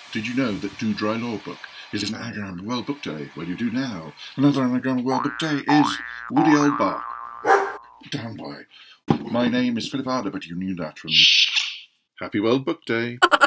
Did you know that Do Dry Law Book is an anagram of World Book Day? Well, you do now. Another anagram of World Book Day is Woody Oldbach. Damn boy. My name is Philip Ardagh, but you knew that from... Happy World Book Day.